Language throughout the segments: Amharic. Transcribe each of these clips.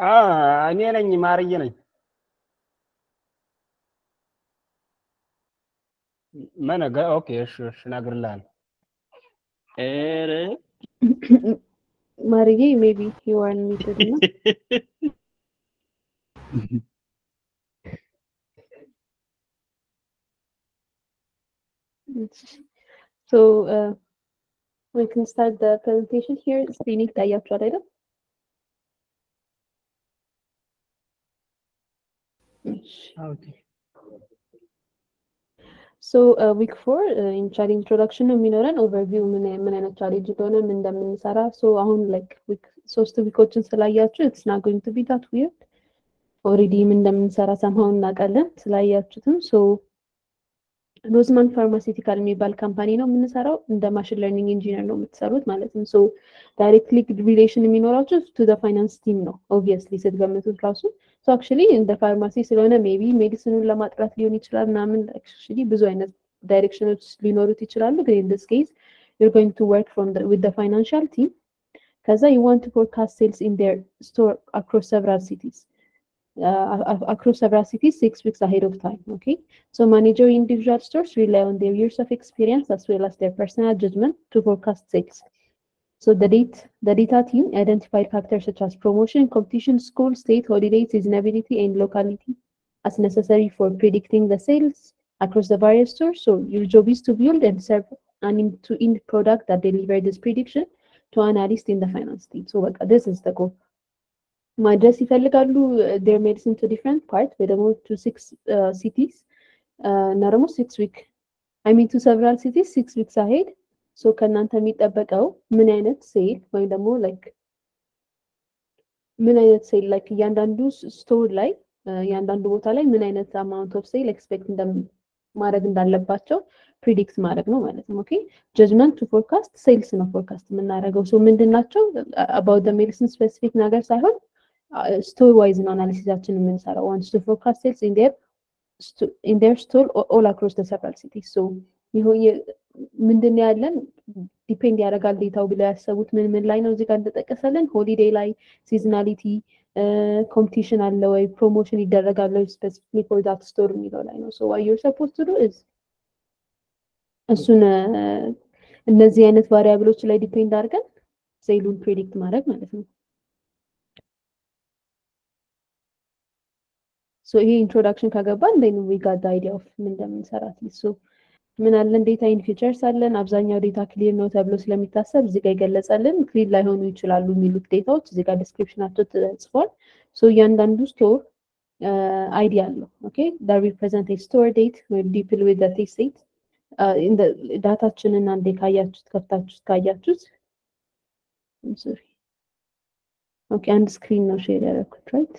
እኔ ነኝ ማርዬ ነኝ። መነገ ኦኬ እሺ እነግርልሃለሁ። ኧረ ማርዬ maybe you are muted ነው። So we can start the presentation here. Screen ይታያችኋል አይደል? Okay. So week 4 in challenge introduction ነው የሚኖረን overview ምን አይነት challenge እንደሆነ ምን እንደምንሰራ so አሁን like week 3 ዊኮችን ስላያችሁ it's not going to be that weird already ምን እንደምንሰራ somehow እናውቃለን ስላያችሁትም so ሮዝማን ፋርማሲቲካል የሚባል ካምፓኒ ነው የምንሰራው እንደ ማሽን ለርኒንግ ኢንጂነር ነው የምትሰሩት ማለት ነው so directly relation የሚኖራችሁ to the finance team ነው obviously ስትገምቱት ራሱ so actually እንደ ፋርማሲ ስለሆነ maybe ሜዲሲኑን ለማጥራት ሊሆን ይችላል ምናምን actually ብዙ አይነት ዳይሬክሽኖች ሊኖሩት ይችላሉ but in this case you're going to work with the financial team ከዛ you want to forecast sales in their store across several cities across several cities 6 weeks ahead of time okay so manager individual stores rely on their years of experience as well as their personal judgment to forecast sales so the data team identified factors such as promotion competition school state holiday seasonality and locality as necessary for predicting the sales across the various stores so your job is to build and serve an end product that deliver this prediction to analysts in the finance team so this is the goal ማድረስ ይፈልጋሉ their medicine to different part ወይ ደግሞ to 6 cities እና ደግሞ 6 week I mean to several cities 6 weeks ahead so ከናንተ የሚጠበቀው ምን አይነት ሴል ወይ ደግሞ like ምን አይነት ሴል like ያንዳንዱ ስቶር ላይ ያንዳንዱ ቦታ ላይ ምን አይነት amount of sale expect ማድረግ እንዳለባቸው predict ማድረግ ነው ማለት ነው okay judgment to forecast sales ነው forecast የምናደርገው so ምንድናቸው about the medicine specific ነገር ሳይሆን store wise analysis የምንሰራው wants to forecast sales in their store all across the several cities so ምንድን ያለን ዲፔንድ ያደርጋል ዴታው ብለው ያሰቡት ምን ላይ ነው እዚህ ጋር እንደተጠቀሰልን ሆሊዴይ ላይ ሲዝናሊቲ ኮምፒቲሽን አለ ወይ ፕሮሞሽን ይደረጋል ወይ ስፔሲፊክሊ ፎር ዳት ስቶር የሚለው ላይ ነው so what you're supposed to do is እሱን እነዚህ አይነት ቫሪያብሎች ላይ ዲፔንድ አድርገን ሴሉን ፕሬዲክት ማድረግ ማለት ነው so ይሄ ኢንትሮዳክሽን ካገባን then we got the idea of ምን እንደምንሰራት so ምን አለን ዴታ ኢን ፊቸርስ አለን አብዛኛው ዴታ ክሊር ነው ተብሎ ስለሚታሰብ እዚህ ጋር ይገለጻልን ክሊር ላይሆኑ ይችላሉ የሚሉት ዴታዎች እዚህ ጋር ዲስክሪፕሽናቸው ተጽፏል so እያንዳንዱ ስቶር አይዲ አለው okay that represent a store date we deal with the date in the ዳታችንን አንዴ ካያችሁት ካያችሁት I'm sorry okay አንድ ስክሪን ነው ሼር ያደረኩት right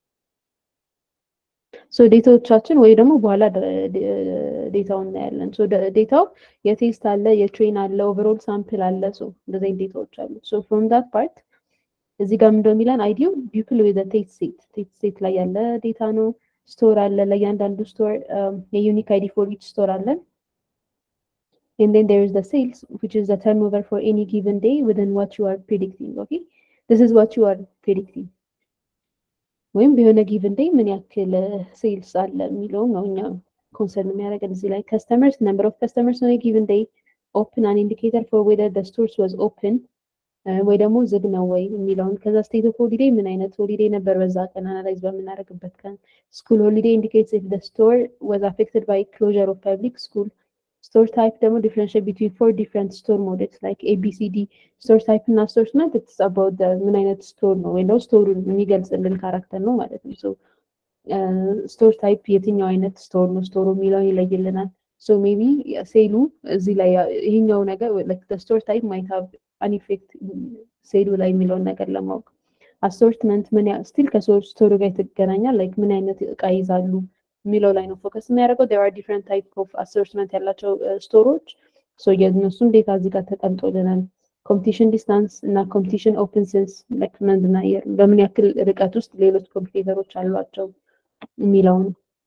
so ዴታዎቻችን ወይ ደግሞ በኋላ ዴታውን እናያለን so ዴታው የቴስት አለ የትሬን አለ ኦቨርኦል ሳምፕል አለ so እንደዚህ ዴታዎች አሉ so from that part እዚህ ጋር ምንድነው የሚለን አይዲው ቢፕል with the test set ላይ ያለ ዴታ ነው ስቶር አለ ለእያንዳንዱ ስቶር የዩኒክ አይዲ for each store አለ and then there is the sales which is the turnover for any given day within what you are predicting okay this is what you are predicting ወይም በሆነ given day ምን ያክል ሴልስ አለ የሚለው ነው እኛ ኮንሰርን የሚያደርገን እዚህ ላይ customers number of customers on a given day open an indicator for whether the stores was open ወይ ደግሞ ዝግ ነው ወይ የሚለው ከዛ state of holiday ምን አይነት holiday ነበር በዛ ቀን አናላይዝ በመናደርግበት ቀን school holiday indicates if the store was affected by closure of public school store type ደግሞ differentiate between 4 different store models like ABCD store type እና store segment it's about the ምን አይነት store ነው ወይ ነው store የሚገልጽልን ካራክተር ነው ማለት ነው so store type የትኛው አይነት store ነው store የሚለው ይለይልናል so maybe ሴሉ እዚህ ላይ ይሄኛው ነገር like the store type might have an effect ሴሉ ላይ የሚለው ነገር ለማወቅ assortment ምን still ከስቶሩ ጋር ይገናኛል like ምን አይነት እቃ ይዛሉ የሚለው ላይ ነው ፎከስ የሚያደርገው there are different type of assortment ያላቸው ስቶሮች so የነሱን ዴታ እዚህ ጋር ተቀምጦልናል competition distance እና competition open sense like ምንድነው በምን ያክል ርቀት ውስጥ ሌሎች ኮምፒቲተሮች አሏቸው የሚለው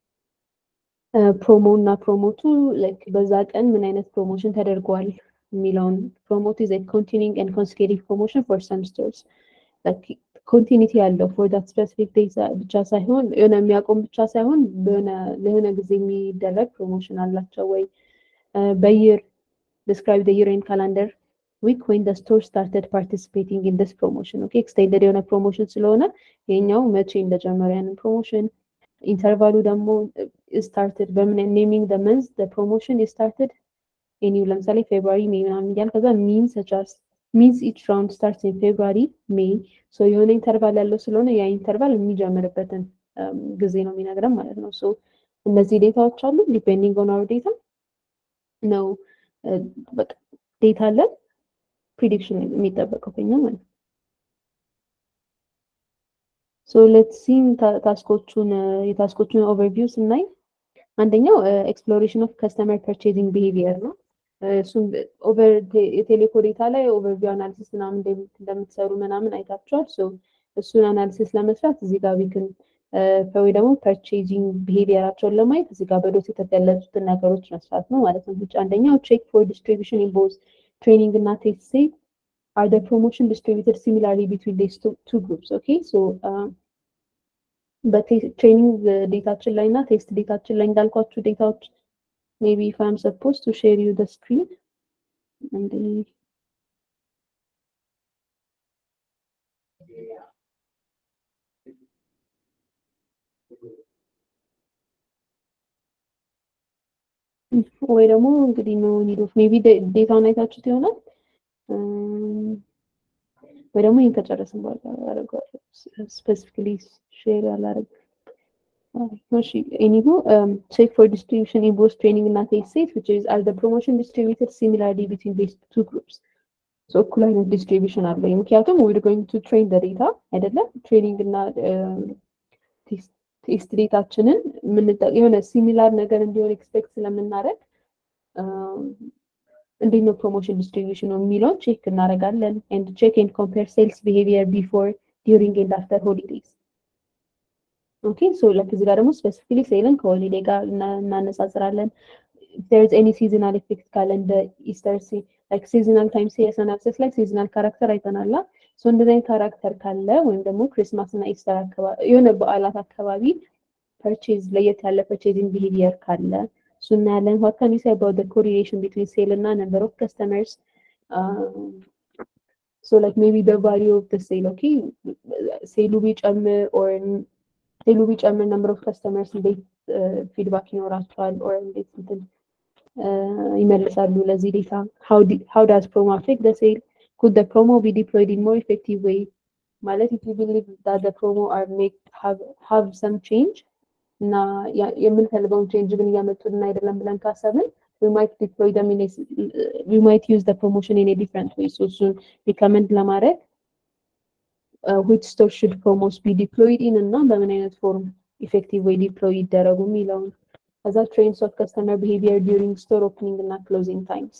ፕሮሞ እና ፕሮሞቱ like በዛ ቀን ምን አይነት ፕሮሞሽን ተደርጓል የሚለውን promote is a continuing and consecutive promotion for some stores like ኮንቲኒቲ ያለው for that specific data ብቻ ሳይሆን የሆነ የሚያቆም ብቻ ሳይሆን ለሆነ ጊዜ የሚደረግ ፕሮሞሽን አላቸው ወይ በየር describe the year in calendar week when the store started participating in this promotion. Okay, extended የሆነ ፕሮሞሽን ስለሆነ የኛው መቼ እንደጀመረ ያንን ፕሮሞሽን ኢንተርቫሉ ደግሞ started በምን naming the months the promotion is started in ለምሳሌ ፌብሩዋሪ ሜይ ምናምን እያልን ከዛ means each round starts in February May so የሆነ ኢንተርቫል ያለው ስለሆነ ያ ኢንተርቫል የሚጀምርበትን ጊዜ ነው የሚነግረን ማለት ነው። so እነዚህ ዴታዎች አሉ depending on our data ነው በቃ ዴታ አለ prediction የሚጠበቀው ከኛ ማለት ነው። so let's see የታስኮቹን overview ስናይ አንደኛው exploration of customer purchasing behavior ነው። እሱም ኦቨር የቴሌኮ ዴታ ላይ ኦቨርቪው አናሊሲስ ምናምን እንደምትሰሩ ምናምን አይታችኋል። so እሱን አናሊሲስ ለመስራት እዚህ ጋር ቢክን ወይ ደግሞ purchasing behaviorአቸውን ለማየት እዚህ ጋር በዶት የተገለጹትን ነገሮች መስራት ነው ማለት ነው። አንደኛው check for distribution in both training እና test set are the promotion distributed similarly between these two groups. Okay, so በትሬኒንግ ዴታችን ላይ እና ቴስት ዴታችን ላይ እንዳልኳችሁ ዴታዎች maybe if I'm supposed to share you the screen and then ወይ ደግሞ እንግዲህ ነው need of maybe ዴታውን አይታችሁት ይሆናል ወይ ደግሞ ይሄን ከጨረስን በኋላ አደርጋለሁ specifically share አላደርግም። Anywho, check for distribution in both training and test set, which is are the promotion distributed similarly between these two groups. So equal አይነት distribution አለ ምክንያቱም we're going to train the data አይደለም training እና ቴስት ዴታችንን የሆነ ሲሚላር ነገር እንዲሆን ኤክስፔክት ስለምናደርግ እንዴት ነው ፕሮሞሽን ዲስትሪቢዩሽን የሚለውን ቼክ እናደርጋለን and check and compare sales behavior before during and after holidays. Okay, so like እዚህ ጋር ደግሞ specifically ሴልን ከሆሊዴይ ጋር እናነጻጽራለን። if there is any seasonal effect calendar Easter like seasonal time CS analysis like seasonal character አይተናል። so እንደዚህ አይነት ካራክተር ካለ ወይም ደግሞ ክሪስማስ እና ኢስተር አካባቢ የሆነ በዓላት አካባቢ purchase ለየት ያለ purchasing behavior ካለ so እናያለን። what can you say about the correlation between sale እና number of customers so like maybe the value of the sale. Okay, sale ቢጨምር or sale ቢጨምር number of customers እንዴት feedback ይኖራቸዋል or እንዴት ይመልሳሉ ለዚህ ዴታ how does promo affect the sale could the promo be deployed in more effective way ማለት if you believe that the promo are have some change እና የምንፈልገውን change ግን ያመጡልን አይደለም ብለን ካሰብን we might deploy them we might use the promotion in a different way. so soon recommend ለማድረግ which store should promos be deployed in እና በምን አይነት form effective way deploy ይደረጉ የሚለውን as a trends of customer behavior during store opening እና closing times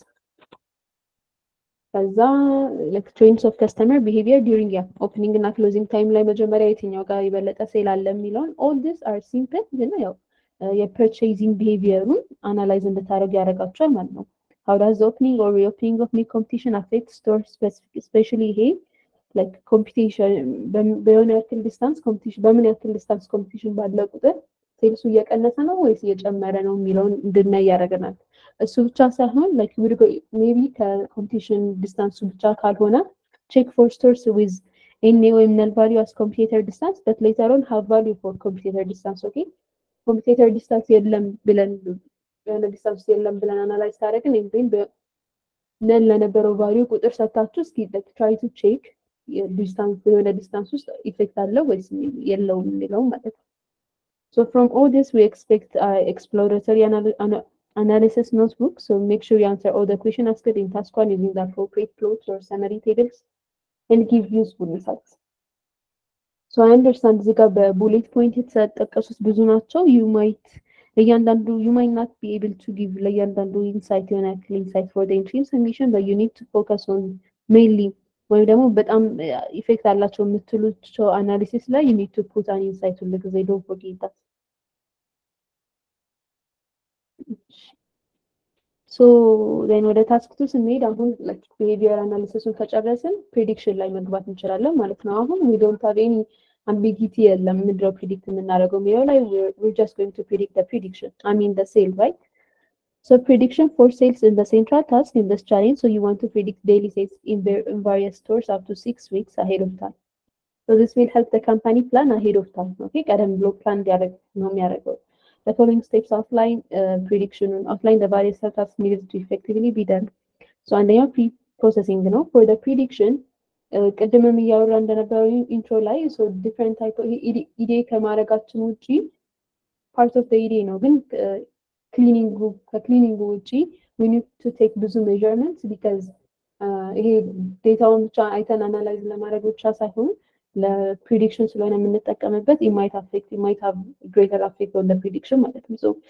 ከዛ like trends of customer behavior during opening እና closing time ላይ መጀመሪያ የትኛው ጋር ይበለጠ ሴል አለ የሚለውን all these are simple ግን ያው የpurchasing behaviorን analyze እንድታደርጉ ያደርጋችኋል ማለት ነው። how does the opening or reopening of new competition affect store specific especially here like competition በሆነ ያክል ዲስታንስ competition በምን ያክል ዲስታንስ competition ባለ ቁጥር ሴልሱ እየቀነሰ ነው ወይስ እየጨመረ ነው የሚለውን እንድናይ ያደርገናል። እሱ ብቻ ሳይሆን like maybe ከcompetition ዲስታንሱ ብቻ ካልሆነ check for stores with any or null value as competitor distance but later on have value for competitor distance. Okay, competitor distance የለም ብለን የሆነ ዲስታንስ የለም ብለን አናላይዝ ታደርግን እንዴ ነን ለነበረው ቫልዩ ቁጥር ሰጣችሁ እስኪ try to check ዲስታንስ የሆነ ዲስታንስ ውስጥ ኢፌክት አለው ወይስ የለውም የሚለው ማለት ነው። so from all this we expect exploratory analysis notebook. So make sure you answer all the questions asked in task 1 using the appropriate plots or summary tables and give useful insights. So I understand እዚህ ጋር በቡሌት ፖይንት የተጠቀሱት ብዙ ናቸው። you might not be able to give ለእያንዳንዱ ኢንሳይት የሆነ ያክል ኢንሳይት for the entry submission but you need to focus on mainly ወይ ደግሞ በጣም ኢፌክት አላቸው የምትሉት አናሊሲስ ላይ you need to put an insight ሁሉ ጊዜ don't forget that. So then ወደ ታስክ 2 ስንሄድ አሁን like behavior analysis-ን ከጨረስን prediction ላይ መግባት እንችላለን ማለት ነው። አሁን we don't have any ambiguity የለም ምንድነው predict የምናደርገው የሚለው ላይ we're just going to predict the prediction, I mean the sale, right? So prediction for sales is the central task in this challenge. So you want to predict daily sales in various stores up to 6 weeks ahead of time. So this will help the company plan ahead of time. Okay, ቀደም ብሎ plan ሊያደርግ ነው የሚያደርገው። The following steps outline prediction and outline the various tasks needed to effectively be done. So አንደኛው pre-processing ነው. For the prediction ቅድምም እያወራ እንደነበረው ኢንትሮ ላይ so different type of ኢዴ ከማድረጋችን ውጪ part of the ኢዴ ነው ግን ከክሊኒንግ ውጪ we need to take ብዙ measurements because ይሄ ዴታውን ብቻ አይተን አናላይዝ ለማድረግ ብቻ ሳይሆን ለፕሪዲክሽን ስለሆነ የምንጠቀምበት it might have greater effect on the prediction ማለት ነው። So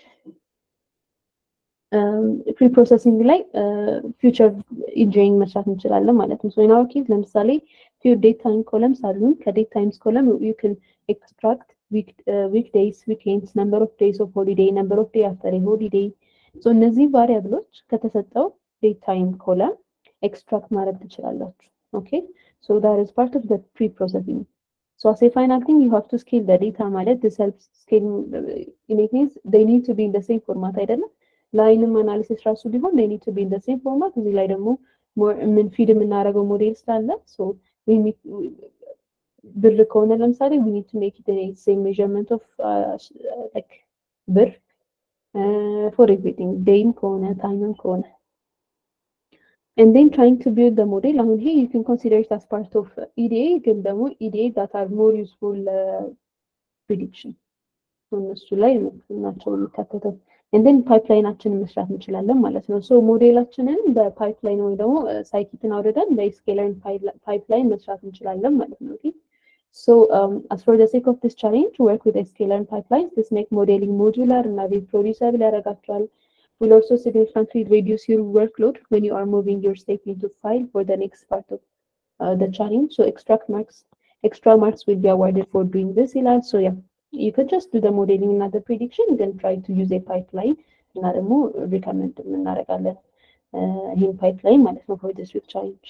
pre-processing ላይ future engineering መስራት እንችላለን ማለት ነው። So in our case ለምሳሌ few date time columns አሉን። ከdate times column you can extract weekdays, weekends, number of days of holiday, number of day after a holiday. So እነዚህ ቫሪያብሎች ከተሰጠው date time column extract ማድረግ ትችላላችሁ። Okay, so that is part of the pre-processing. So as a final thing you have to scale the data ማለት this helps scaling in it means they need to be in the same format አይደለም ላይንም አናሊሲስ ራሱ ቢሆን they need to be in the same format እዚህ ላይ ደግሞ ምን ፊድ የምናደርገው ሞዴል ስላለ so we need ብር ከሆነ ለምሳሌ we need to make it the same measurement of like ብር for everything day ከሆነ time ከሆነ and then trying to build the model አሁን here you can consider it as part of EDA ግን ደግሞ EDA that are more useful prediction እነሱ ላይ ናቸው የሚካተተው and then ፓይፕላይናችንን መስራት እንችላለን ማለት ነው so ሞዴላችንን በፓይፕላይን ወይ ደግሞ ሳይኪትን አውርደን በስኬለር ፓይፕላይን መስራት እንችላለን ማለት ነው okay so as for the sake of this challenge work with scalar pipelines this make modeling modular and reproducible ያደርጋቸዋል will also significantly reduce your workload when you are moving your stake into file for the next part of the challenge so extra marks will be awarded for doing this so yeah you could just do the modeling and the prediction then try to use a pipeline እና ደግሞ recommend እናደርጋለን ይሄን pipeline ማለት ነው for this week challenge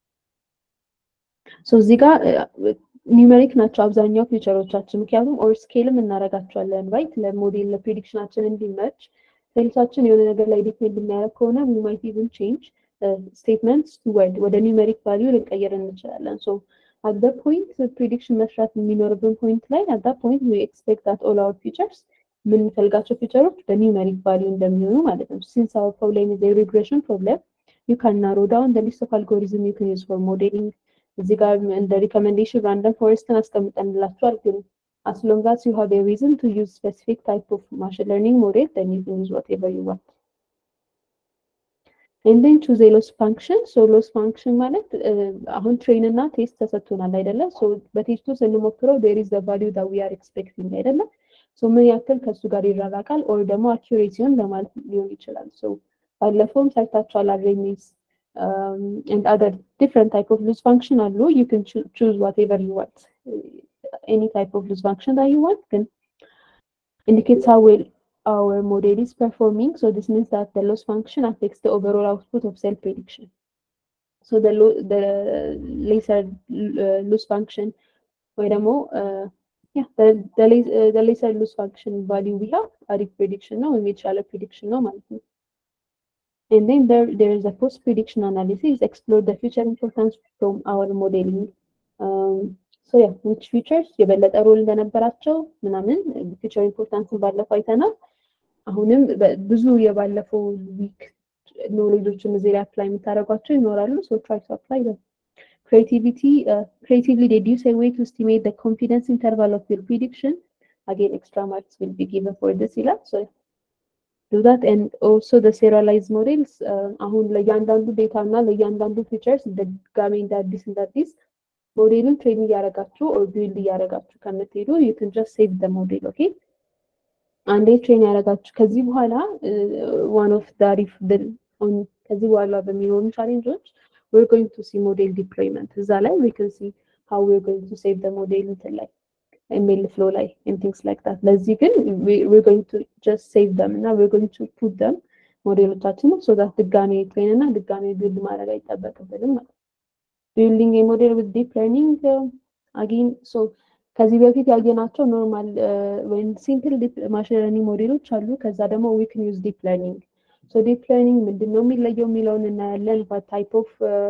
so እዚህ ጋር ኒውሜሪክ ናቸው አብዛኛው ፊቸሮቻችን ምክንያቱም ኦር ስኬልም እናደርጋቸዋለን right ለሞዴል ለፕሬዲክሽናችን እንዲመች ሴልሳችን የሆነ ነገር ላይ ዲፔንድ የሚያደርግ ከሆነ we might even change statements to word ወደ ኒውሜሪክ ቫልዩ ልንቀይር እንችላለን so at that point the prediction መስራት የሚኖርብን point ላይ at that point we expect that all our features የምንፈልጋቸው ፊቸሮች በኒውሜሪክ ቫልዩ እንደሚሆኑ ማለት ነው since our problem is a regression problem you can narrow down the list of algorithms you can use for modeling እዚህ ጋር እንደ recommendation random forest አስቀምጠንላችኋል ግን as long as you have a reason to use specific type of machine learning model then you can use whatever you want and then choose a loss function so loss function ማለት አሁን ትሬን እና ቴስት ተሰጥቶናል አይደለ so በቴስቱ ስንሞክረው there is the value that we are expecting አይደለ so ምን ያክል ከሱ ጋር ይራራቃል or ደግሞ accuracy-ን ለማለት ሊሆን ይችላል so ባለፈውም ሰርታችኋል arrays and other different type of loss function አሉ you can choose whatever you want any type of loss function that you want can indicates how well our model is performing so this means that the loss function affects the overall output of cell prediction so the lesser loss function or the lesser loss function value we have are prediction no we shall prediction no ማለት ነው and then there is a post prediction analysis explore the future importance from our modeling so yeah which features የበለጠ ሮል እንደነበራቸው ምናምን feature importance ባለፈው አይተናል አሁንም ብዙ የባለፈው ዊክ ኖሌጆችን እዚህ ላይ አፕላይ የምታደርጓቸው ይኖራሉ so try to apply them creatively deduce a way to estimate the confidence interval of your prediction again extra marks will be given for this ይላል so do that and also the serialized models አሁን ለእያንዳንዱ ዴታ እና ለእያንዳንዱ features ድጋሜ እንዳዲስ ሞዴሉን ትሬን እያደረጋችሁ or build እያደረጋችሁ ከምትሄዱ you can just save the model okay አንዴ ትሬን ያደረጋችሁ ከዚህ በኋላ one of the ከዚህ በኋላ በሚኖሩ ቻሌንጆች we're going to see model deployment እዛ ላይ we can see how we're going to save the model እንትን ላይ ML flow ላይ and things like that ለዚህ ግን we're going to just save them እና we're going to put them ሞዴሎቻችንን ሶ ዛት ድጋሜ ትሬን እና ድጋሜ ቢልድ ማድረግ አይጠበቅብንም ማለት ነው። ቢልዲንግ የሞዴል ዊዝ ዲፕ ለርኒንግ አጌን ሶ ከዚህ በፊት ያየናቸው ኖርማል ወይም ሲምፕል ዲፕ ማሽን ለርኒንግ ሞዴሎች አሉ። ከዛ ደግሞ ዊ ካን ዩዝ ዲፕ ለርኒንግ። ሶ ዲፕ ለርኒንግ ምንድነው የሚለየው የሚለውን እናያለን። what type of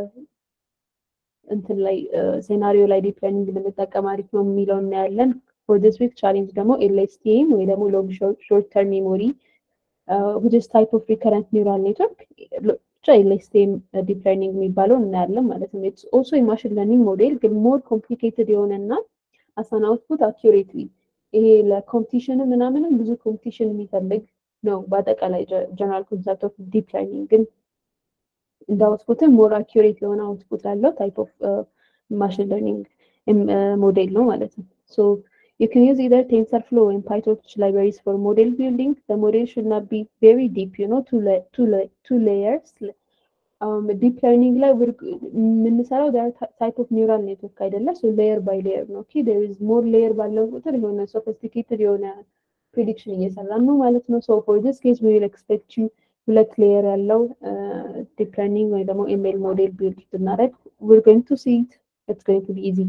እንትን ላይ ሴናሪዮ ላይ ዲፕ ለርኒንግ ብንጠቀም አሪፍ ነው የሚለውን እናያለን። for this week challenge ደግሞ LSTM ወይ ደግሞ long short term memory which is type of recurrent neural network ብቻ LSTM ዲፕ ለርኒንግ የሚባለው እናያለን ማለት ነው። it's also a machine learning model ግን more complicated የሆነና as an output accurately ይሄ ለኮምፒቲሽን ምናምን ብዙ ኮምፒቲሽን የሚፈልግ ነው። በአጠቃላይ ጀነራል ኮንሰፕት ኦፍ ዲፕ ለርኒንግ ግን እንደ አውትፑት ሞር አኪዩሬት የሆነ አውትፑት ያለው ታይፕ ኦፍ ማሽን ለርኒንግ ሞዴል ነው ማለት ነው። ሶ you can use either TensorFlow and PyTorch libraries for model building. The model should not be very deep, you know, two layers. ዲፕ ለርኒንግ ላይ የምንሰራው ታይፕ ኦፍ ኒውራል ኔትወርክ አይደለ? ሶ ሌየር ባይ ሌየር ነው። ኦኬ there is more ሌየር ባለው ቁጥር የሆነ ሶፊስቲኬትድ የሆነ ፕሪዲክሽን እየሰራን ነው ማለት ነው። ሶ for this case we will expect you ሁለት ሌየር ያለው ዲፕ ለርኒንግ ወይ ደግሞ ኤምኤል ሞዴል ቢልድ ብናደርግ we're going to see it. It's going to be easy.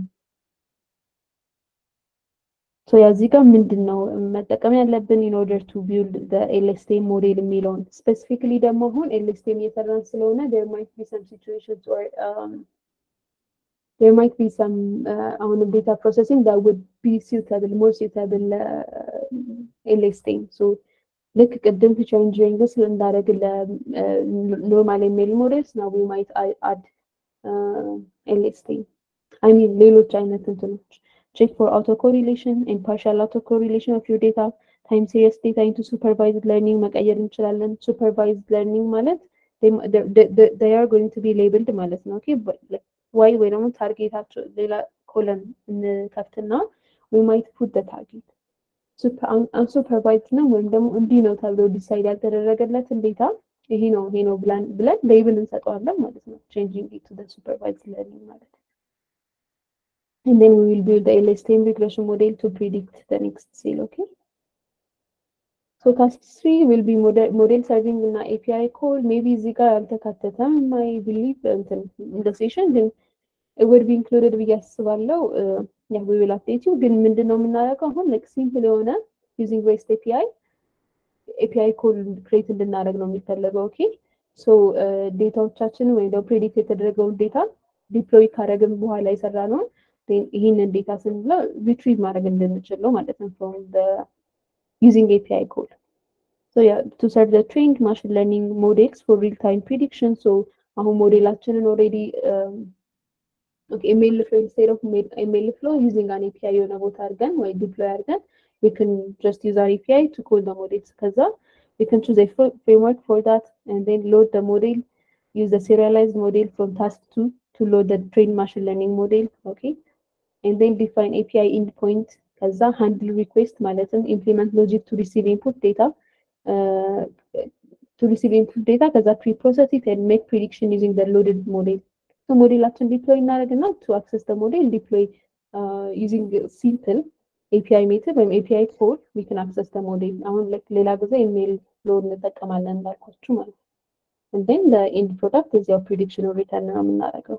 ሶ ያዚህ ጋር ምንድነው መጠቀም ያለብን in order to build the LSTM model የሚለውን specifically ደግሞ አሁን LSTM እየሰራን ስለሆነ there might be some situations or there might be some on data processing that would be suitable more suitable LSTM. so ልክ ቅድም feature engineering እንዳደረግ ለኖርማል ML models now we might add LSTM I mean ሌሎች አይነት እንትኖች check for autocorrelation and partial autocorrelation of your data, time series data into supervised learning መቀየር እንችላለን። supervised learning ማለት they are going to be labeled ማለት ነው። okay why ወይ ደግሞ ታርጌታቸው ሌላ ኮለም እንከፍትና we might put the target unsupervised ነው ወይም ደግሞ እንዲህ ነው ተብሎ ዲሳይድ ያልተደረገለትን ዴታ ይሄ ነው ብለን ሌብል እንሰጠዋለን ማለት ነው። changing it to the supervised learning ማለት ነው። And then we will build the LSTM regression model to predict the next cell, okay? So task 3 will be model serving in API call. Maybe Zika altekatetam, I believe in the session, then it will be included with Yasvallo. Yeah, we will update you. Then mindeno minaraka hon like simple one using REST API call create እንድናደርግ ነው የሚፈልገው okay? So ዴታዎቻችን ወይ ደግሞ predict የተደረገው ዴታ ዲፕሎይ ካደረግን በኋላ ይሰራ ነው ይሄንን ዴታ ስንለው ሪትሪቭ ማድረግ እንድንችል ነው ማለት ነው from the using API call. So yeah, to serve the trained machine learning models for real time prediction. So አሁን ሞዴላችንን already okay ML flow instead of ML flow using an API የሆነ ቦታ አድርገን ወይ ዲፕሎይ አድርገን we can just use our API to call the models ከዛ we can choose a framework for that and then load the model, use the serialized model from task 2 to load the trained machine learning model, okay? And then define API endpoint ከዛ handle request ማለትም implement logic to receive input data ከዛ pre-process it and make prediction using the loaded model. So ሞዴላችን ዲፕሎይ እናደርግና to access the model deploy using simple API method ወይም API call we can access the model. አሁን ሌላ ጊዜ ኢሜል ፍሎ እንጠቀማለን እንዳልኳችሁ ማለት ነው። And then the end product is your prediction or return ነው የምናደርገው።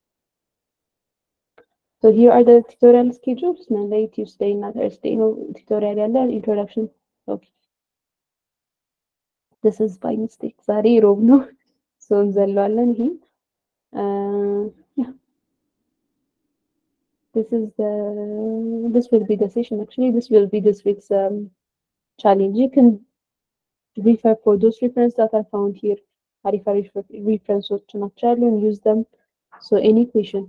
So here are the tutorial schedules. Monday, Tuesday, and Thursday. No tutorial and introduction. Okay. This is by mistake. Sorry, Rob. No. So Zalwalan he. Yeah. This will be the session. Actually, this will be this week's challenge. You can refer for those references that are found here. I refer references to Nachal and use them. So any question.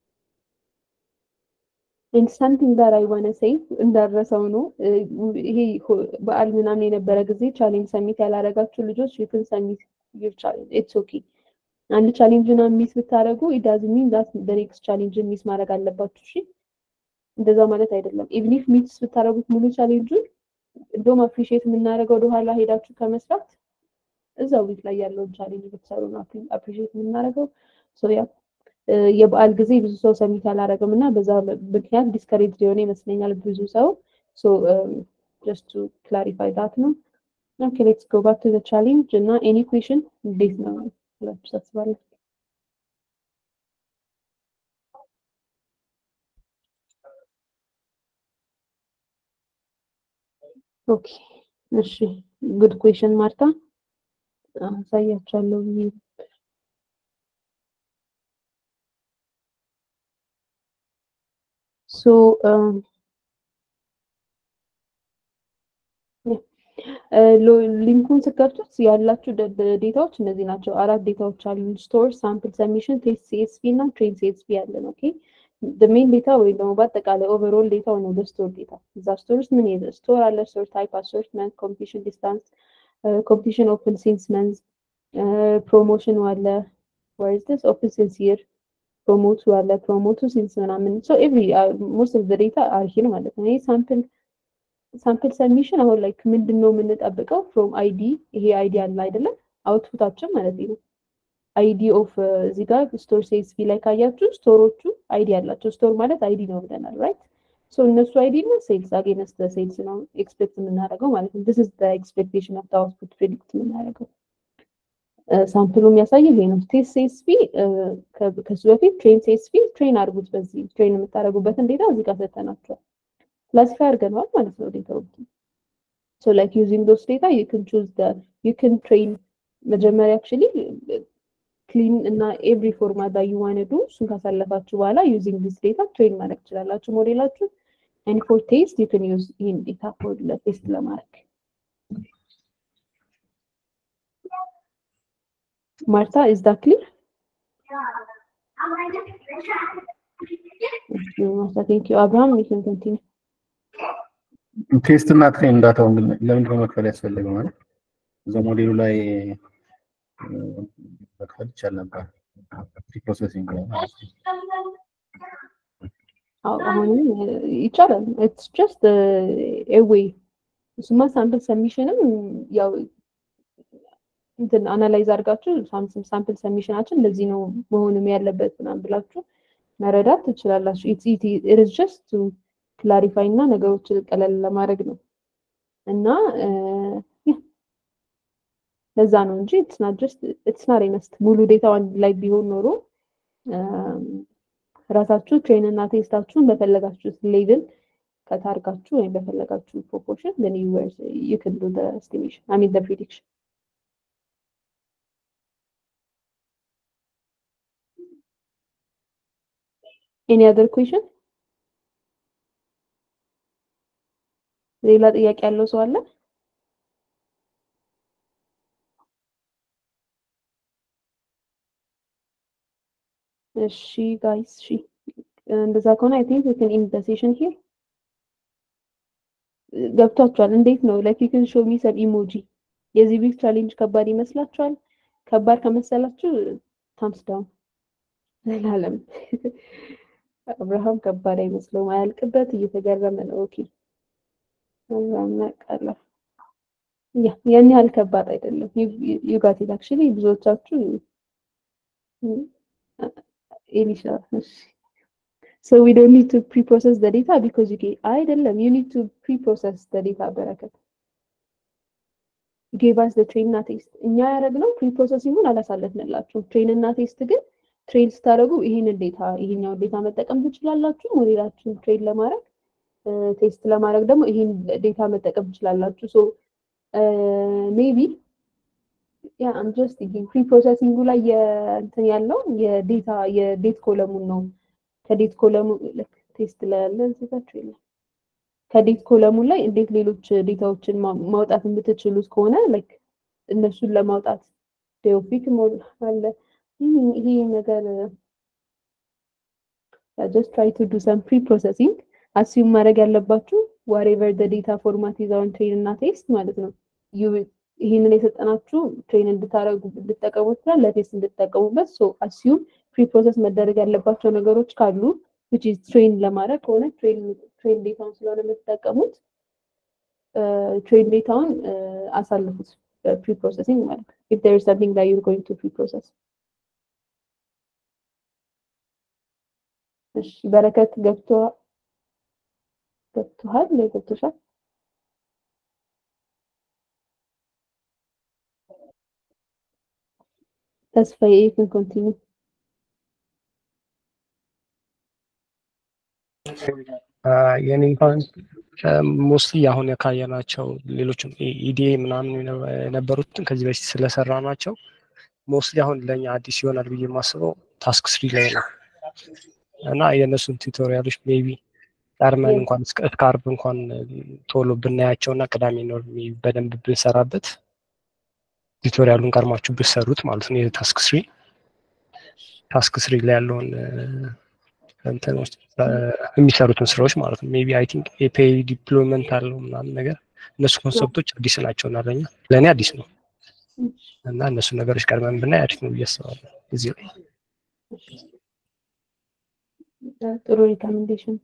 And something that I want to say እንዳረሰው ነው ይሄ በአል ምናምን የነበረ ጊዜ ቻሌንጅ ሰሚት ያላረጋችሁ ልጆች you can submit your challenge. It's okay. አንድ ቻሌንጅ ነው ሚስ ብታረጉ it doesn't mean that the next challenge ሚስ ማድረግ አለባችሁ። እሺ እንደዛ ማለት አይደለም። even if ሚስ ብታረጉት ሙሉ ቻሌንጁን እንደውም አፕሪሺየት የምናደርገው ወደ ኋላ ሄዳችሁ ከመስራት እዛው ዊክ ላይ ያለውን ቻሌንጅ ብትሰሩ ነው አፕሪሺየት የምናደርገው። so yeah የበአል ጊዜ ብዙ ሰው ሰሚት አላረገምና በዛ ምክንያት ዲስከሬጅ ሊሆን ይመስለኛል ብዙ ሰው so just to clarify that ነው Okay, let's go back to the challenge. And any question? This now. That's well. Okay. Good question, Martha. So, ሊንኩን ስከፍቱት ያላችሁ ዴታዎች እነዚህ ናቸው። 4 ዴታዎች አሉ። ስቶር፣ ሳምፕል፣ ሰብሚሽን፣ ቴስት ሲኤስቪ እና ትሬን ሲኤስቪ ያለን። ኦኬ the main data ወይ ደግሞ በአጠቃላይ ኦቨርኦል ዴታው ነው ስቶር ዴታ። እዛ ስቶር ውስጥ ምን ይዘ ስቶር አለ፣ ስቶር ታይፕ፣ አሶርትመንት፣ ኮምፒቲሽን ዲስታንስ፣ ኮምፒቲሽን ኦፕን ሲንስ መንዝ፣ ፕሮሞሽን አለ፣ where is this open since year፣ ፕሮሞቱ አለ፣ ፕሮሞቱ ሲንስ ምናምን። so every most of the data are here ማለት ነው። ይሄ ሳምፕል ሰብሚሽን አሁን ላይክ ምንድነው የምንጠብቀው ፍሮም አይዲ። ይሄ አይዲ አለ አይደለም አውትፑታችን ማለት ነው። አይዲ ኦፍ እዚህ ጋር ስቶር ሲኤስቪ ላይ ካያችሁ ስቶሮቹ አይዲ አላቸው። ስቶር ማለት አይዲ ነው ብለናል ራይት። ሶ እነሱ አይዲ ነው ሴልስ አጌንስት ሴልስ ነው ኤክስፔክት የምናደርገው ማለት ነው። this is the expectation of the output predict የምናደርገው። ሳምፕሉ የሚያሳየው ይሄ ነው። ቴስት ሲኤስቪ ከሱ በፊት ትሬን ሲኤስቪ ትሬን አድርጉት። በዚህ ትሬን የምታደርጉበትን ዴታ እዚህ ጋር ሰተናችኋል። classify አድርገናል ማለት ነው ዴታዎቹ። so like using those data you can train መጀመሪያ actually clean እና every format that you want to do እሱን ካሳለፋችሁ በኋላ using this data train ማድረግ ትችላላችሁ ሞዴላችሁ። and for test you can use in data for the test ለማድረግ። Martha, is that clear? Thank you. Abraham, you can continue. ቴስት እና ትሬን ዳታውን ግን ለምን መክፈል ያስፈልገው ማለት እዛ ሞዴሉ ላይ መክፈል ይቻላል ነበር ፕሮሰሲንግ ላይ አሁን ይቻላል። it's just a way ስማ ሳምፕል ሰብሚሽንም ያው እንትን አናላይዝ አድርጋችሁ ሳምፕል ሰብሚሽናችን እንደዚህ ነው መሆንም ያለበት ምናምን ብላችሁ መረዳት ትችላላችሁ። it is just to clarify እና ነገሮችን ቀለል ለማድረግ ነው እና ለዛ ነው እንጂ it's not a must ሙሉ ዴታውን ላይ ቢሆን ኖሮ ራሳችሁ ትሬን እና ቴስታችሁን በፈለጋችሁት ሌቭል ከታርጋችሁ ወይም በፈለጋችሁ ፕሮፖርሽን then you can do the estimation the prediction. Any other question? ሌላ ጥያቄ ያለው ሰው አለ? እሺ ጋይስ እሺ እንደዛ ከሆነ I think we can end the session here. ገብቷችኋል? እንዴት ነው? like you can show me some emoji. የዚህ ዊክ ቻሌንጅ ከባድ ይመስላችኋል? ከባድ ከመሰላችሁ thumbs down። ለዓለም አብርሃም ከባድ አይመስለውም አያልቅበት እየተገረመ ነው። ኦኬ አናቃላ ያን ያህል ከባድ አይደለም። you got it actually ብዙዎቻችሁ Elisha. So we don't need to pre-process the data because you need to pre-process the data በረከት gave us the train እና ቴስት እኛ ያደረግነው pre-processing አላሳለፍንላችሁ። ትሬን እና ቴስት ግን ትሬን ስታደርጉ ይሄንን ይሄኛው ዴታ መጠቀም ትችላላችሁ ሞዴላችሁን ትሬን ለማድረግ ቴስት ለማድረግ ደግሞ ይሄን ዴታ መጠቀም ትችላላችሁ። so maybe I'm just thinking pre-processing ላይ እንትን ያለው የዴት ኮለሙን ነው። ከዴት ኮለሙ ቴስት ላይ ያለ እዚጋችሁ ይላል። ከዴት ኮለሙ ላይ እንዴት ሌሎች ዴታዎችን ማውጣት የምትችሉት ከሆነ like እነሱን ለማውጣት ዴኦፒክ ሞድ አለ። ይሄ ነገር just try to do some pre-processing assume ማድረግ ያለባችሁ whatever the data format is on train እና ቴስት ማለት ነው። ይሄንን የሰጠናችሁ ትሬን እንድትጠቀሙት እና ለቴስት እንድትጠቀሙበት so assume pre-process መደረግ ያለባቸው ነገሮች ካሉ which is train ለማድረግ ከሆነ train ዴታውን ስለሆነ የምትጠቀሙት train ዴታውን አሳልፉት pre-processing ማለት if there is something that you're going to pre-process። እሺ በረከት ገብቷል? ተስፋዬ you can continue. የኔ እንኳን ሞስትሊ አሁን ካየናቸው ሌሎችም ኢዲኤ ምናምን የነበሩትን ከዚህ በፊት ስለሰራ ናቸው ሞስትሊ አሁን ለኛ አዲስ ይሆናል ብዬ የማስበው ታስክ 3 ላይ ነው እና የእነሱን ቱቶሪያሎች ሜቢ ቀርመን እንኳን እስከ ዓርብ እንኳን ቶሎ ብናያቸውና ቅዳሜ ነው በደንብ ብንሰራበት ቱቶሪያሉን ቀርማችሁ ብትሰሩት ማለት ነው የታስክ 3 ላይ ያለውን እንትኖች የሚሰሩትን ስራዎች ማለት ነው ሜቢ አይ ቲንክ ኤፒአይ ዲፕሎይመንት አለው ምናምን ነገር እነሱ ኮንሰፕቶች አዲስ ናቸው እና ለእኔ አዲስ ነው እና እነሱ ነገሮች ቀርበን ብናይ አሪፍ ነው ብዬ አስባለሁ እዚህ ላይ ጥሩ ሪኮሜንዴሽን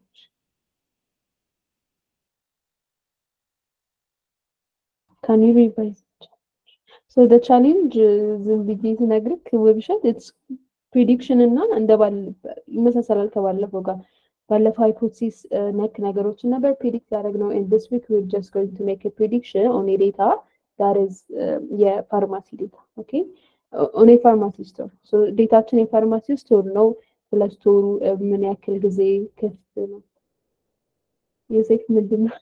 Can you revise? So the challenge ዝም ብዬ ስነግርህ ውብሸት it's prediction እና እንደባል ይመሳሰላል ከባለፈው ጋር ባለፈው ሃይፖቴሲስ ነክ ነገሮችን ነበር predict ያደረግነው and this week we're just going to make a prediction on a data that is የፋርማሲ data okay on a pharmacy store so ዴታችን የፋርማሲ ስቶር ነው ስለ ስቶሩ ምን ያክል ጊዜ ክፍት ነው ዮሴፍ ምንድን ነው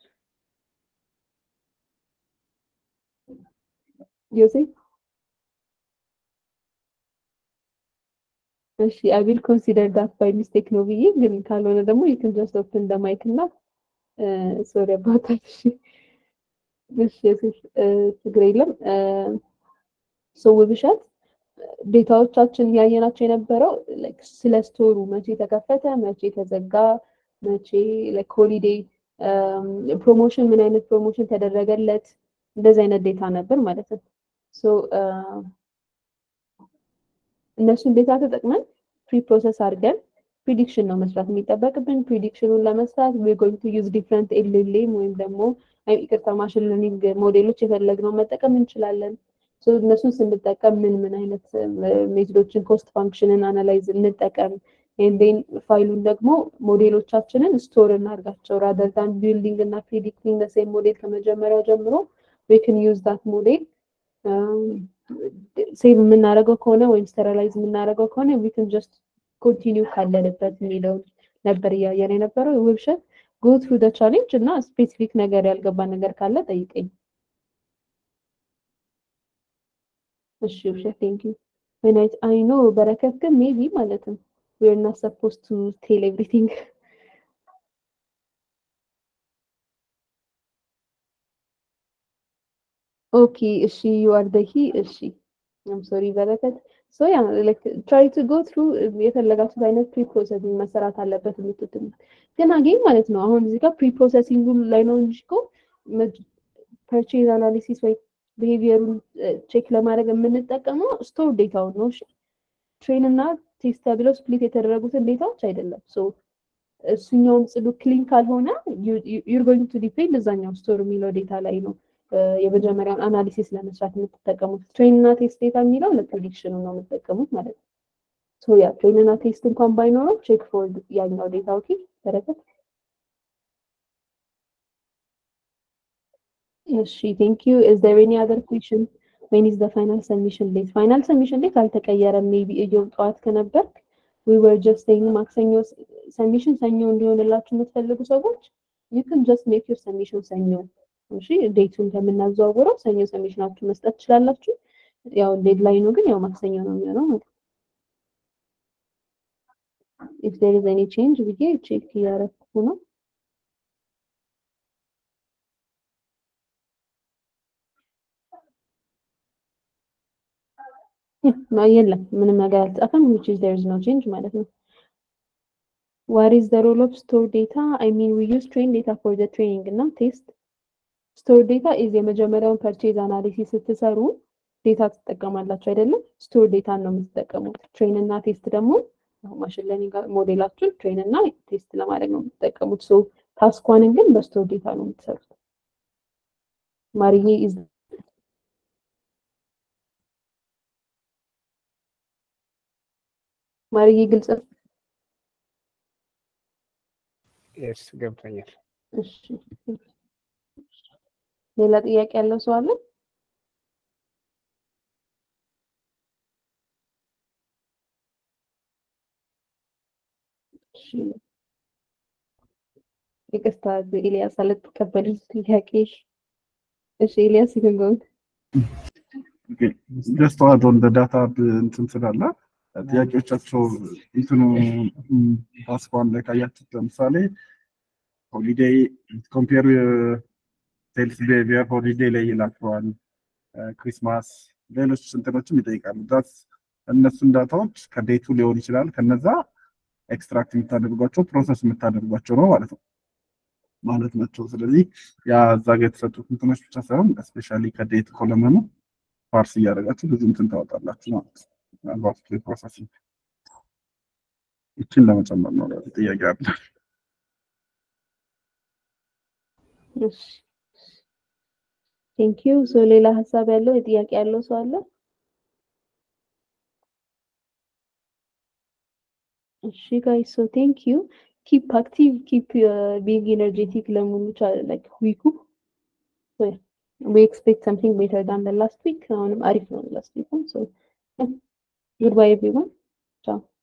ዮሴፍ እሺ I will consider that by mistake ነው ብዬ ግን ካልሆነ ደግሞ you can just open the mic እና sorry about that እሺ ችግር የለም so ውብሸት ዴታዎቻችን ያየናቸው የነበረው like ስለ ስቶሩ መቼ ተከፈተ መቼ ተዘጋ መቼ like holiday ፕሮሞሽን ምን አይነት ፕሮሞሽን ተደረገለት እንደዚህ አይነት ዴታ ነበር ማለት ነው so እነሱን ዴታ ተጠቅመን ፕሪ ፕሮሰስ አድርገን ፕሪዲክሽን ነው መስራት የሚጠበቅብን ፕሪዲክሽኑን ለመስራት we're going to use different LLM ወይም ደግሞ ይቅርታ ማሽን ለርኒንግ ሞዴሎች የፈለግነው መጠቀም እንችላለን so እነሱን ስንጠቀም ምን አይነት ሜቶዶችን ኮስት ፋንክሽንን አናላይዝ እንጠቀም and then ፋይሉን ደግሞ ሞዴሎቻችንን ስቶር እናርጋቸው rather than building እና predicting the same model ከመጀመሪያው ጀምሮ we can use that model ሴቭ የምናደርገው ከሆነ ወይም ስተራላይዝ የምናደርገው ከሆነ we can just continue ካለንበት የሚለው ነበር ያየን የነበረው ውብሸት go through the challenge እና ስፔሲፊክ ነገር ያልገባ ነገር ካለ ጠይቀኝ እሺ ውብሸት thank you when I know በረከት ግን maybe ማለት ነው we are not supposed to tell everything okay እሺ you are the he እሺ I'm sorry በረከት so yeah like try to go through የተለጋችሁት አይነት ፕሪ ፕሮሰሲንግ መሰራት አለበት የምትጥም ግን አገኝ ማለት ነው አሁን እዚህ ጋር ፕሪ ፕሮሰሲንግ ላይ ነው እንጂ እኮ ፐርቼዝ አናሊሲስ ወይ ቢሄቪየሩን ቼክ ለማድረግ የምንጠቀመው ስቶር ዴታውን ነው እሺ ትሬን እና ቴስት ተብለው ስፕሊት የተደረጉትን ዴታዎች አይደለም so እሱኛውን ጽዱ ክሊን ካልሆነ you're going to depend እዛኛው ስቶር የሚለው ዴታ ላይ ነው የመጀመሪያውን አናሊሲስ ለመስራት የምትጠቀሙት ትሬን እና ቴስት ዴታ የሚለው ለፕሬዲክሽኑ ነው የምትጠቀሙት ማለት ነው so ያ ትሬን እና ቴስት እንኳን ባይኖረው ቼክ ፎር ያኛው ዴታ ኦኬ በረከት yes thank you is there any other question when is the final submission date አልተቀየረም maybe እየው ጠዋት ከነበር we were just saying ማክሰኞ submission ሰኞ እንዲሆንላችሁ የምትፈልጉ ሰዎች you can just make your submission ሰኞ እሺ ዴቱን ከምናዘዋውረው ሰኞ ሰሚሽናችሁ መስጠት ትችላላችሁ ያው ዴድላይኑ ግን ያው ማክሰኞ ነው የሚሆነው ማለት if there is any change we get check ያረኩ ነው የለም ምንም ነገር አልጻፈም which is there is no change ማለት ነው what is the role of store data I mean we use train data for the training እና test store data is የመጀመሪያውን purchase analysis ስትሰሩ ዴታ ተጠቀማላችሁ አይደለም store data ነው የምትጠቀሙት train እና test ደግሞ ማሽን ለርኒንግ ሞዴላችሁን train እና test ለማድረግ ነው የምትጠቀሙት so ታስኳንን ግን በstore data ነው የምትሰሩት ማርዬ is ማርዬ ግልጽ yes ገብቶኛል እሺ ሌላ ጥያቄ ያለው ሰው አለ ይቅርታ ኤልያስ አልተቀበልም ጥያቄ። እሺ ኤልያስ ይገንገው just on the data እንትን ስላለ ጥያቄዎቻቸው እንትኑ ፓስፖርት ላይ ካያችሁት ለምሳሌ ሆሊዴይ ኮምፔር ሴልስ ቢሄቪየር ሆሊዴይ ላይ ይላቸዋል ክሪስማስ ሌሎች እንትኖችም ይጠይቃሉ ዳት እነሱን ዳታዎች ከዴቱ ሊሆን ይችላል ከነዛ ኤክስትራክት የምታደርጓቸው ፕሮሰስ የምታደርጓቸው ነው ማለት ናቸው ስለዚህ ያ እዛ ጋር የተሰጡት እንትኖች ብቻ ሳይሆን ስፔሻሊ ከዴት ኮለመኑ ፓርስ እያደረጋችሁ ብዙ እንትን ታወጣላችሁ ማለት ነው አባውት ፕሮሰሲንግ እቺን ለመጨመር ነው ጥያቄ አለ እሺ ቴንክ ዩ ሶ ሌላ ሐሳብ ያለው ጥያቄ ያለው ሰው አለ እሺ ጋይስ ሶ ቴንክ ዩ keep active keep being energetic ለሙሉ like ዊኩ we expect something better than the last week አሁንም አሪፍ ነው last week so goodbye everyone ciao